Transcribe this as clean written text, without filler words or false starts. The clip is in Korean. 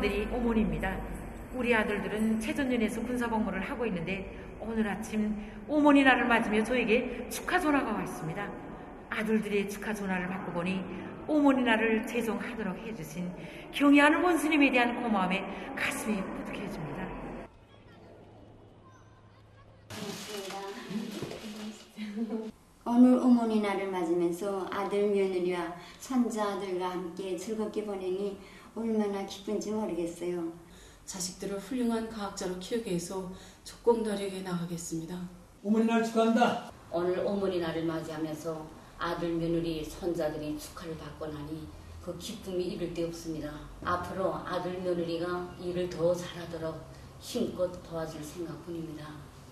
아들들이 어머니입니다. 우리 아들들은 최전연에서 군사복무를 하고 있는데 오늘 아침 어머니 날을 맞으며 저에게 축하 전화가 왔습니다. 아들들의 축하 전화를 받고 보니 어머니 날을 제종하도록 해주신 경의하는 원수님에 대한 고마움에 가슴이 뿌듯해집니다. 오늘 어머니 날을 맞으면서 아들 며느리와 손자들과 함께 즐겁게 보내니 얼마나 기쁜지 모르겠어요. 자식들을 훌륭한 과학자로 키우기 위해서 조공다리에게 나가겠습니다. 어머니 날 축하한다. 오늘 어머니 날을 맞이하면서 아들, 며느리, 손자들이 축하를 받고 나니 그 기쁨이 이를 데 없습니다. 앞으로 아들, 며느리가 일을 더 잘하도록 힘껏 도와줄 생각뿐입니다.